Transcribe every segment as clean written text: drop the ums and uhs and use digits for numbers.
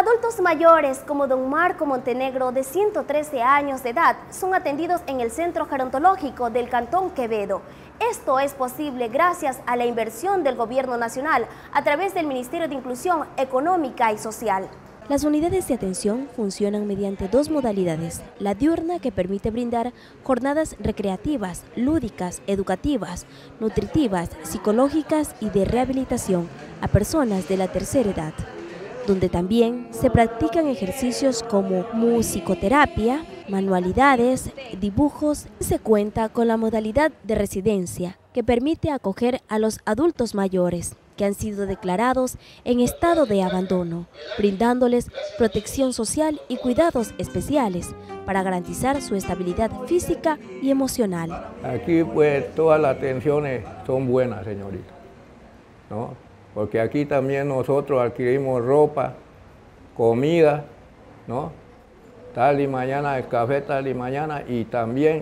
Adultos mayores como don Marco Montenegro, de 113 años de edad, son atendidos en el Centro Gerontológico del Cantón Quevedo. Esto es posible gracias a la inversión del Gobierno Nacional a través del Ministerio de Inclusión Económica y Social. Las unidades de atención funcionan mediante dos modalidades: la diurna, que permite brindar jornadas recreativas, lúdicas, educativas, nutritivas, psicológicas y de rehabilitación a personas de la tercera edad, donde también se practican ejercicios como musicoterapia, manualidades, dibujos. Se cuenta con la modalidad de residencia, que permite acoger a los adultos mayores que han sido declarados en estado de abandono, brindándoles protección social y cuidados especiales para garantizar su estabilidad física y emocional. Aquí pues todas las atenciones son buenas, señorita, ¿no? Porque aquí también nosotros adquirimos ropa, comida, ¿no? Tal y mañana el café, tal y mañana, y también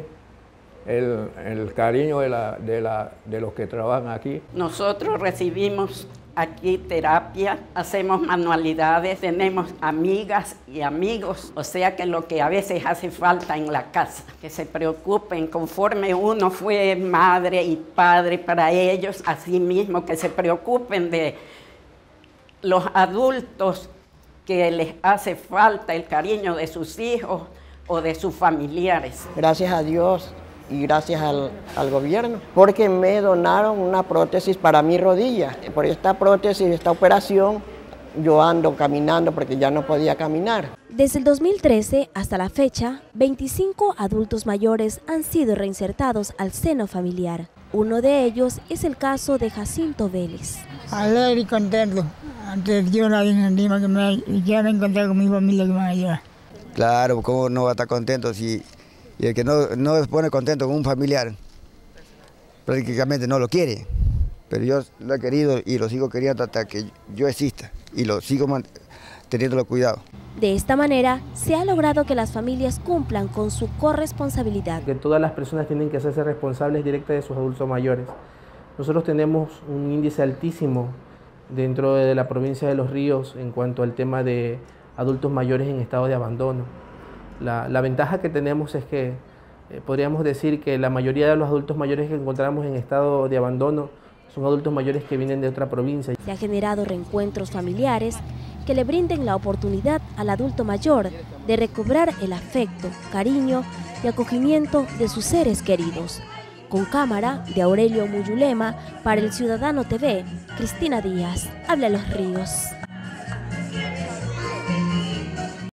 el cariño de los que trabajan aquí. Nosotros recibimos aquí terapia, hacemos manualidades, tenemos amigas y amigos, o sea que lo que a veces hace falta en la casa, que se preocupen conforme uno fue madre y padre para ellos, así mismo que se preocupen de los adultos que les hace falta el cariño de sus hijos o de sus familiares. Gracias a Dios y gracias al gobierno, porque me donaron una prótesis para mi rodilla. Por esta prótesis, esta operación, yo ando caminando porque ya no podía caminar. Desde el 2013 hasta la fecha, 25 adultos mayores han sido reinsertados al seno familiar. Uno de ellos es el caso de Jacinto Vélez. Alegre y contento. Antes Dios la encima que ya me encontré con mi familia que me ayuda. Claro, ¿cómo no va a estar contento si... Y el que no se pone contento con un familiar, prácticamente no lo quiere. Pero yo lo he querido y lo sigo queriendo hasta que yo exista y lo sigo teniendo cuidado. De esta manera se ha logrado que las familias cumplan con su corresponsabilidad. Que todas las personas tienen que hacerse responsables directas de sus adultos mayores. Nosotros tenemos un índice altísimo dentro de la provincia de Los Ríos en cuanto al tema de adultos mayores en estado de abandono. La ventaja que tenemos es que podríamos decir que la mayoría de los adultos mayores que encontramos en estado de abandono son adultos mayores que vienen de otra provincia. Se ha generado reencuentros familiares que le brinden la oportunidad al adulto mayor de recobrar el afecto, cariño y acogimiento de sus seres queridos. Con cámara de Aurelio Muyulema, para El Ciudadano TV, Cristina Díaz, habla Los Ríos.